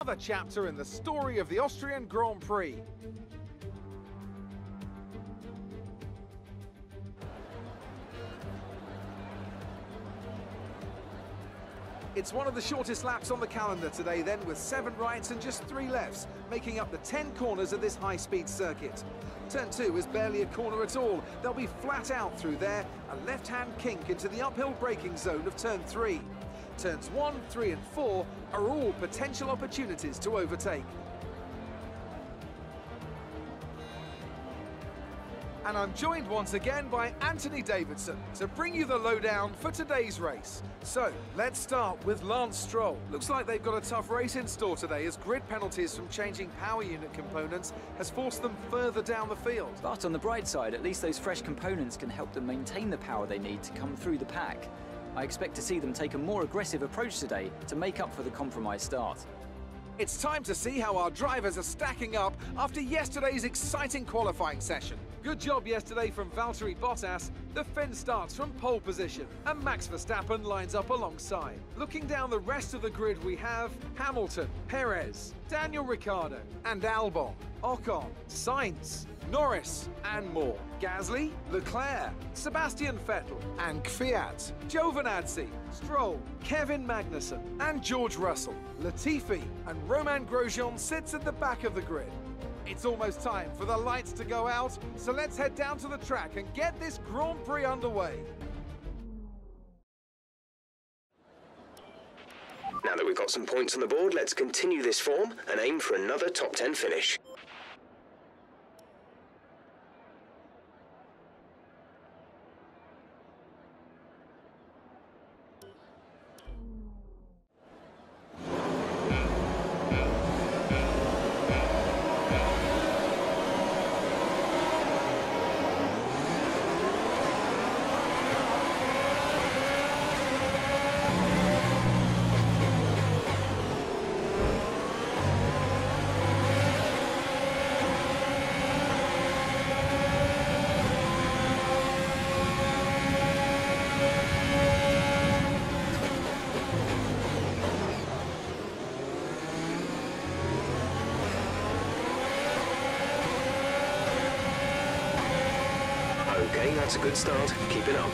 another chapter in the story of the Austrian Grand Prix. It's one of the shortest laps on the calendar today then, with 7 rights and just 3 lefts, making up the 10 corners of this high-speed circuit. Turn 2 is barely a corner at all. They'll be flat out through there, a left-hand kink into the uphill braking zone of turn 3. Turns 1, 3 and 4 are all potential opportunities to overtake. And I'm joined once again by Anthony Davidson to bring you the lowdown for today's race. So, let's start with Lance Stroll. Looks like they've got a tough race in store today, as grid penalties from changing power unit components has forced them further down the field. But on the bright side, at least those fresh components can help them maintain the power they need to come through the pack. I expect to see them take a more aggressive approach today to make up for the compromised start. It's time to see how our drivers are stacking up after yesterday's exciting qualifying session. Good job yesterday from Valtteri Bottas. The Finn starts from pole position and Max Verstappen lines up alongside. Looking down the rest of the grid, we have Hamilton, Perez, Daniel Ricciardo and Albon, Ocon, Sainz, Norris and more. Gasly, Leclerc, Sebastian Vettel and Kvyat, Giovinazzi, Stroll, Kevin Magnussen and George Russell. Latifi and Romain Grosjean sits at the back of the grid. It's almost time for the lights to go out, so let's head down to the track and get this Grand Prix underway. Now that we've got some points on the board, let's continue this form and aim for another top 10 finish. Okay, that's a good start. Keep it up.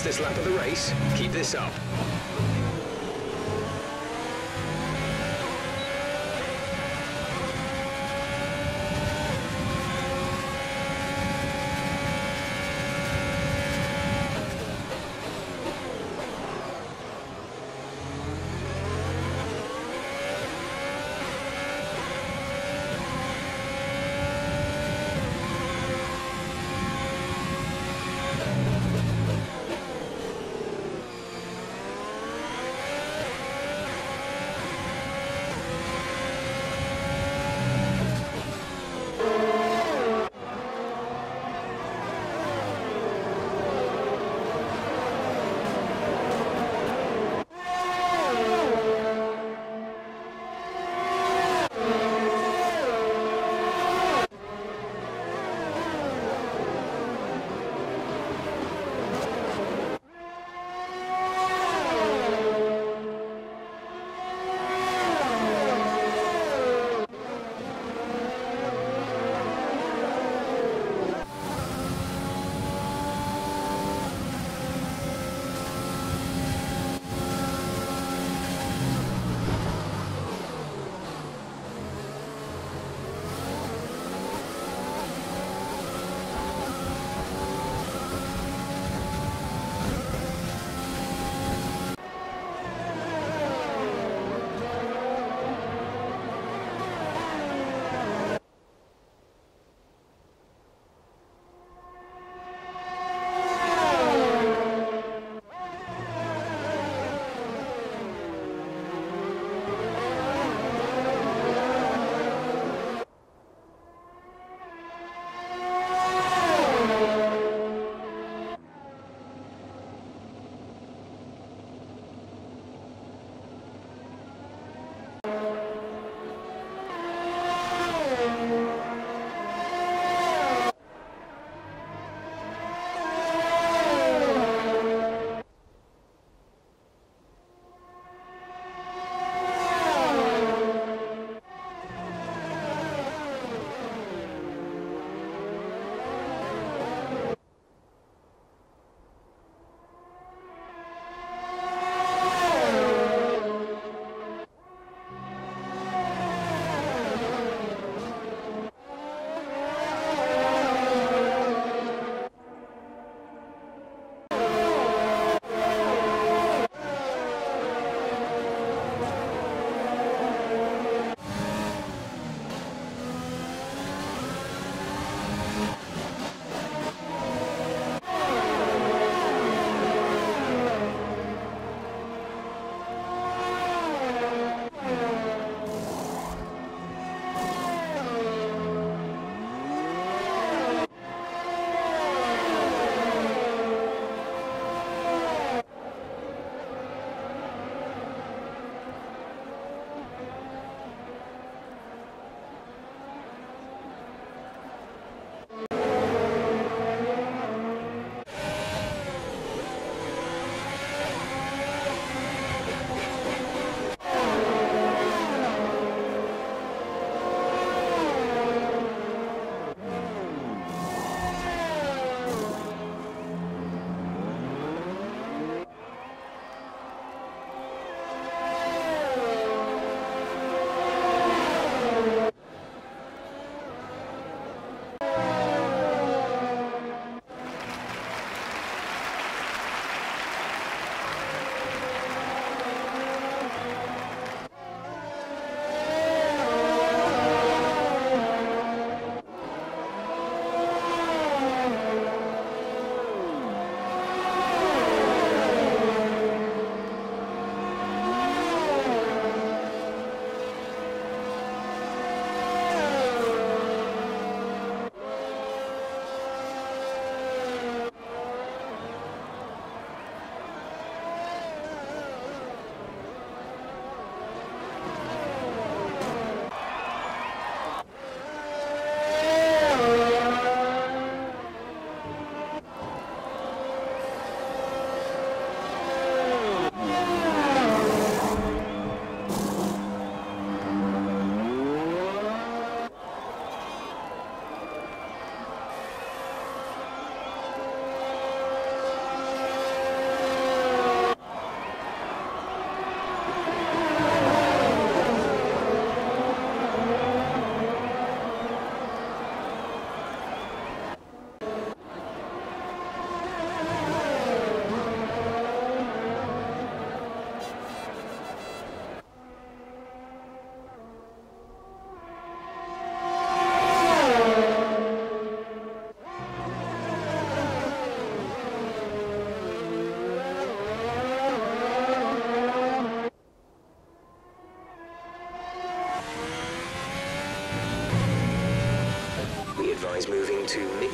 fastest lap of the race. Keep this up.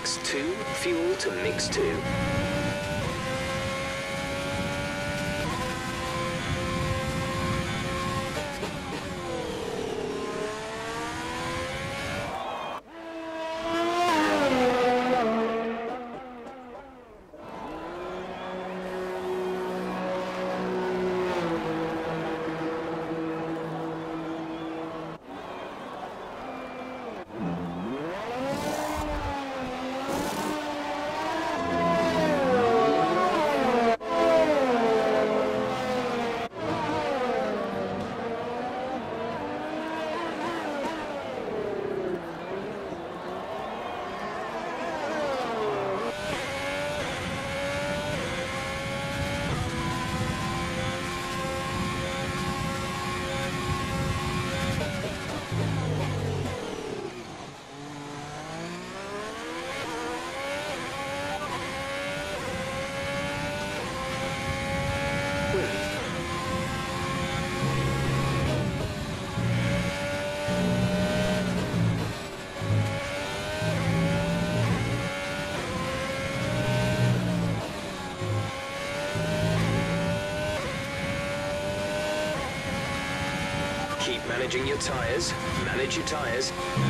mix 2, fuel to mix 2. Keep managing your tyres. Manage your tyres.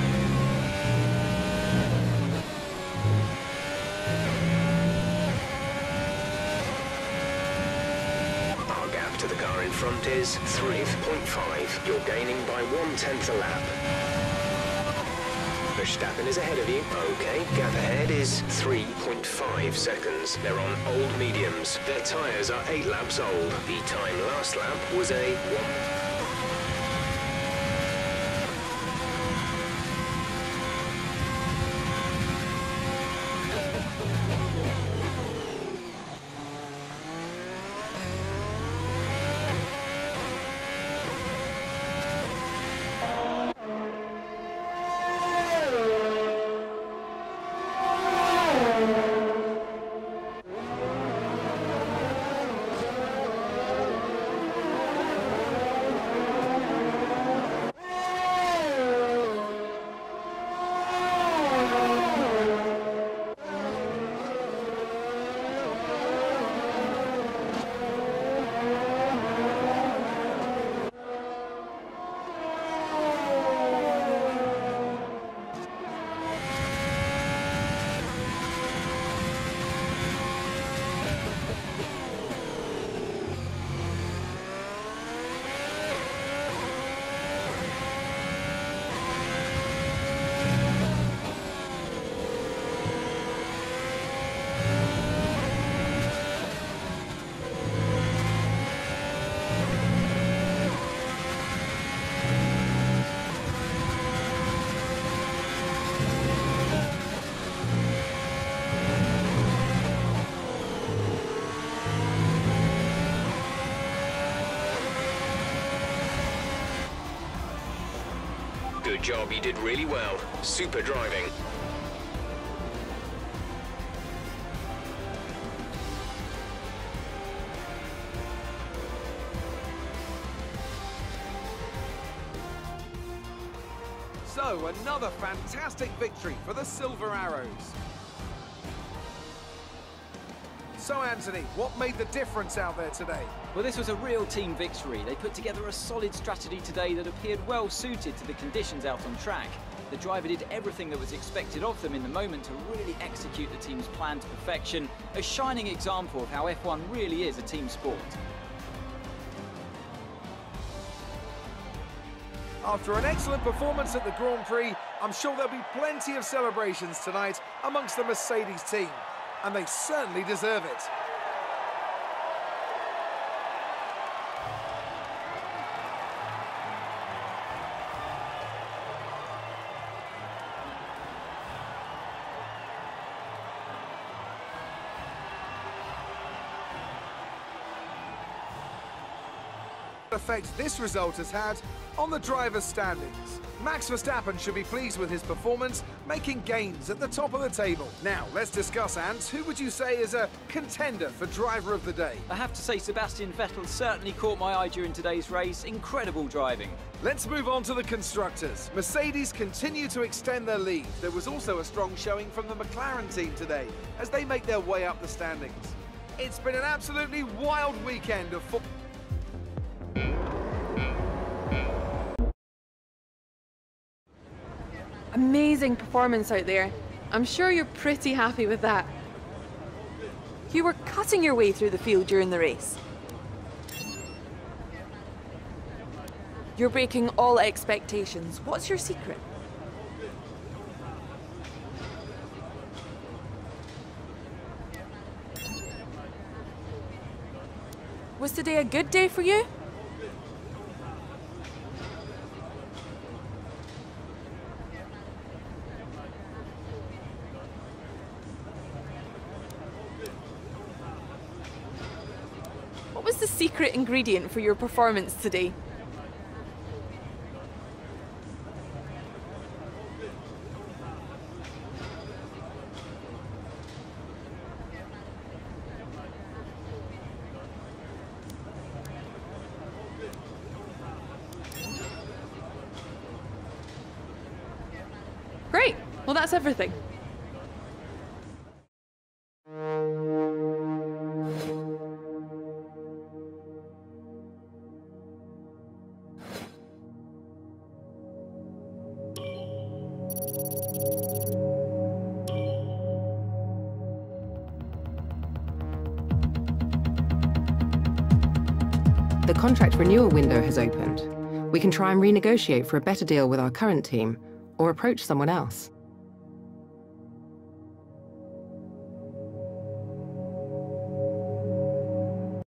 Our gap to the car in front is 3.5. You're gaining by 1/10 a lap. Verstappen is ahead of you. Okay, gap ahead is 3.5 seconds. They're on old mediums. Their tyres are 8 laps old. The time last lap was a 1. Good job, you did really well. Super driving. So, another fantastic victory for the Silver Arrows. So, Anthony, what made the difference out there today? Well, this was a real team victory. They put together a solid strategy today that appeared well suited to the conditions out on track. The driver did everything that was expected of them in the moment to really execute the team's plan to perfection, a shining example of how F1 really is a team sport. After an excellent performance at the Grand Prix, I'm sure there'll be plenty of celebrations tonight amongst the Mercedes team. And they certainly deserve it. effect this result has had on the drivers' standings. Max Verstappen should be pleased with his performance, making gains at the top of the table. Now, let's discuss, Ant. Who would you say is a contender for driver of the day? I have to say Sebastian Vettel certainly caught my eye during today's race. Incredible driving. Let's move on to the constructors. Mercedes continue to extend their lead. There was also a strong showing from the McLaren team today as they make their way up the standings. It's been an absolutely wild weekend of football. Amazing performance out there. I'm sure you're pretty happy with that. You were cutting your way through the field during the race. You're breaking all expectations. What's your secret? Was today a good day for you? What was the secret ingredient for your performance today? Great. Well, that's everything. The contract renewal window has opened. We can try and renegotiate for a better deal with our current team, or approach someone else.